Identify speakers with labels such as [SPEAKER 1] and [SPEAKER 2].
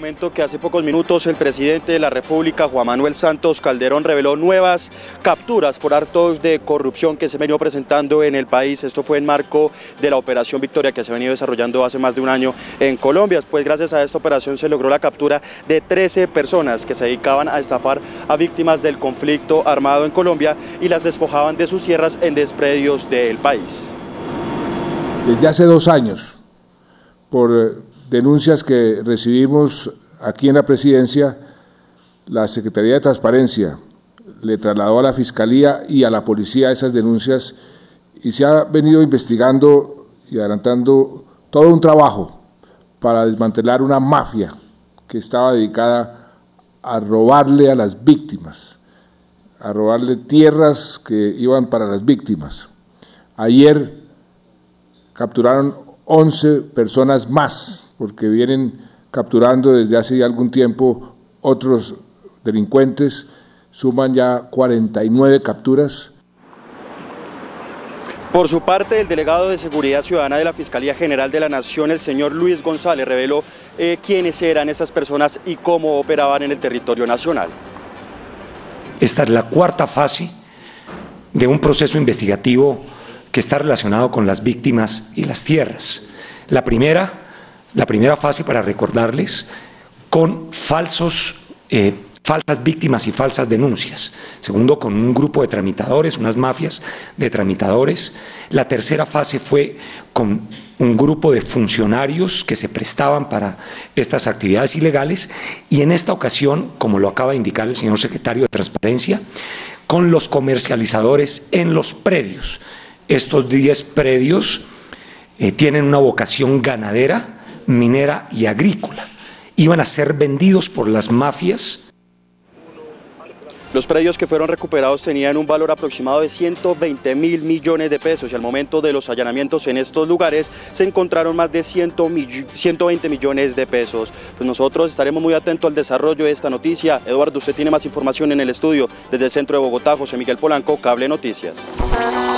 [SPEAKER 1] comento que hace pocos minutos el presidente de la República, Juan Manuel Santos Calderón, reveló nuevas capturas por actos de corrupción que se han venido presentando en el país. Esto fue en marco de la Operación Victoria que se ha venido desarrollando hace más de un año en Colombia. Pues gracias a esta operación se logró la captura de 13 personas que se dedicaban a estafar a víctimas del conflicto armado en Colombia y las despojaban de sus tierras en despredios del país.
[SPEAKER 2] Desde hace 2 años, por denuncias que recibimos aquí en la Presidencia, la Secretaría de Transparencia le trasladó a la Fiscalía y a la Policía esas denuncias y se ha venido investigando y adelantando todo un trabajo para desmantelar una mafia que estaba dedicada a robarle a las víctimas, a robarle tierras que iban para las víctimas. Ayer capturaron 11 personas más, porque vienen capturando desde hace algún tiempo otros delincuentes, suman ya 49 capturas.
[SPEAKER 1] Por su parte, el delegado de Seguridad Ciudadana de la Fiscalía General de la Nación, el señor Luis González, reveló quiénes eran esas personas y cómo operaban en el territorio nacional.
[SPEAKER 3] Esta es la 4ª fase de un proceso investigativo que está relacionado con las víctimas y las tierras. La primera fase, para recordarles, con falsas víctimas y falsas denuncias. Segundo, con un grupo de tramitadores, unas mafias de tramitadores. La tercera fase fue con un grupo de funcionarios que se prestaban para estas actividades ilegales y en esta ocasión, como lo acaba de indicar el señor secretario de Transparencia, con los comercializadores en los predios. Estos 10 predios tienen una vocación ganadera, minera y agrícola. Iban a ser vendidos por las mafias.
[SPEAKER 1] Los predios que fueron recuperados tenían un valor aproximado de 120.000 millones de pesos y al momento de los allanamientos en estos lugares se encontraron más de 120 millones de pesos. Pues nosotros estaremos muy atentos al desarrollo de esta noticia. Eduardo, usted tiene más información en el estudio. Desde el centro de Bogotá, José Miguel Polanco, Cable Noticias.